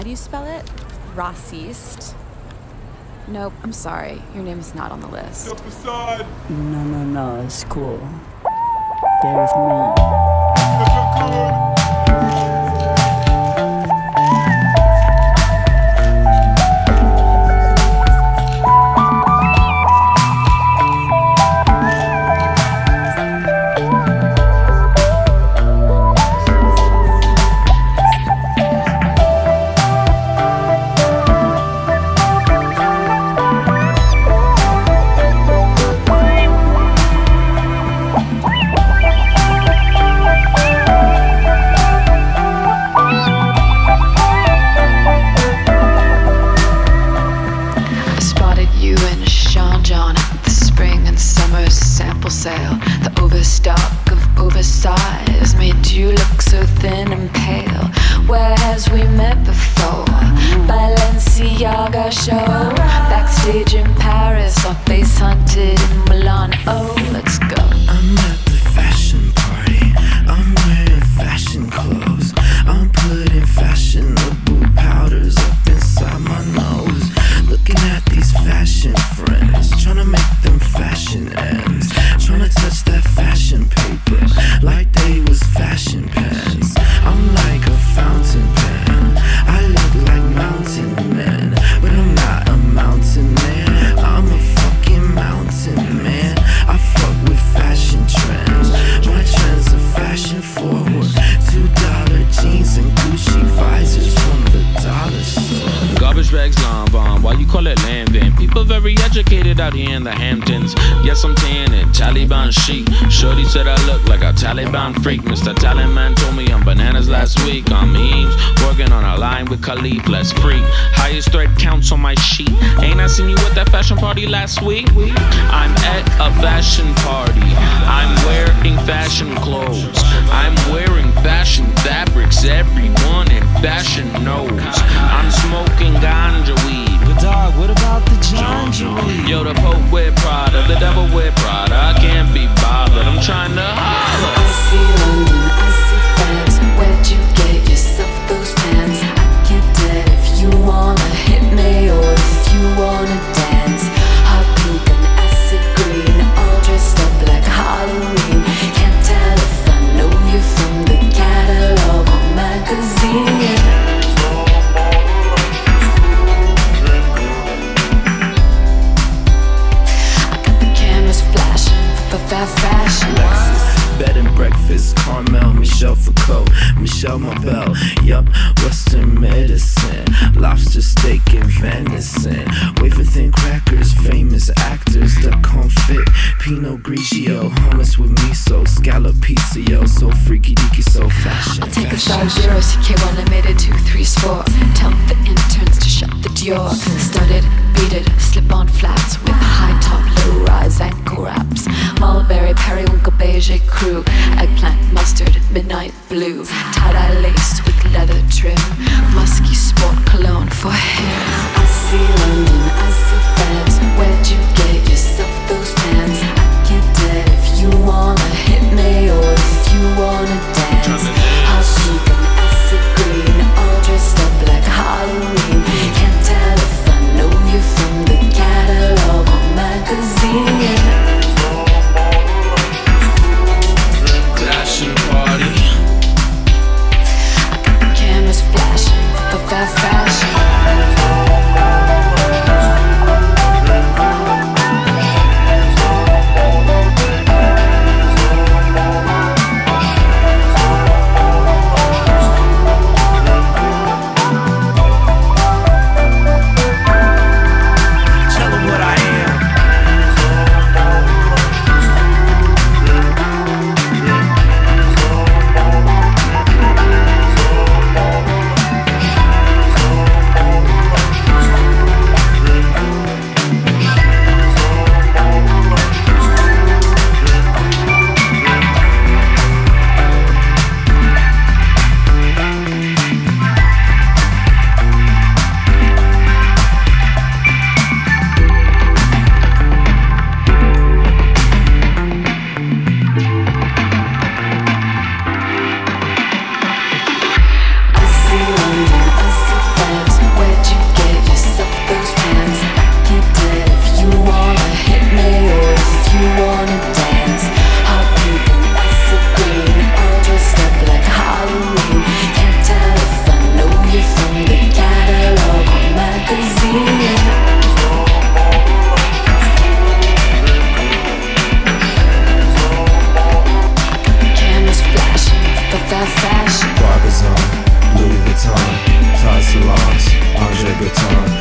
do you spell it? Raciste? Nope, I'm sorry. Your name is not on the list. No, it's cool. Stay with me. Sale. The overstock of oversize made you look so thin and pale. Where has we met before? Balenciaga show. Backstage in Paris, our face hunted in Milan. Oh, let's go. I'm at the fashion party. I'm wearing fashion clothes. I'm putting fashionable powders up inside my nose. Looking at these fashion friends, trying to make them fashion ends. Tryna touch that fashion paper like they was fashion pens. I'm like a fountain pen. I look like mountain man, but I'm not a mountain man. I'm a fucking mountain man. I fuck with fashion trends. My trends are fashion forward. $2 jeans and Gucci visors from the dollar store. Garbage bags, long bomb. Why you call it land then? People very educated out here in the Hamptons. Yes, I'm tanning, Taliban chic. Shorty said I look like a Taliban freak. Mr. Taliban told me I'm bananas last week. I'm Heems, working on a line with Khalif, let's freak. Highest thread counts on my sheet. Ain't I seen you at that fashion party last week? I'm at a fashion party. I'm wearing fashion clothes. I'm wearing fashion fabrics. Everyone in fashion knows. I'm smoking ganja weed. But dog, what about the lingerie? Yo, the Pope with Prada, the devil with Prada. I can't be bothered, I'm trying to holler. I see London, I see France. Where'd you get yourself those pants? I can't tell if you wanna hit me or if you wanna dance. Hot pink and acid green, all dressed up like Halloween. Can't tell if I know you from the catalog or magazine. Fast fashion. Lexus, bed and breakfast, Carmel, Michelle Foucault, Michelle Mabel. Yup, Western medicine, lobster steak and venison. Wafer thin crackers, famous actors, the confit, Pinot Grigio, hummus with miso, scallop pizza, so freaky deaky, so fashion. I'll take a star 0, CK1, I made it 2, 3, 4. Tell the interns to shut the door. Studded, beaded, slip-on flats with high top, low rise ankle wraps. Mulberry, periwinkle, beige crew. Eggplant, mustard, midnight blue. Tie-dye laced with leather trim. Musky sport cologne for him. I see London, I see France. Where'd you get yourself those pants? I can't tell if you wanna hit me or if you wanna dance. Hot pink and acid green, all dressed up like Halloween. Can't tell if I know you from the catalog or magazine. Fashion party. I got the cameras flashing for fashion. Barbizon, Louis Vuitton, Todd Salons, Andre Breton.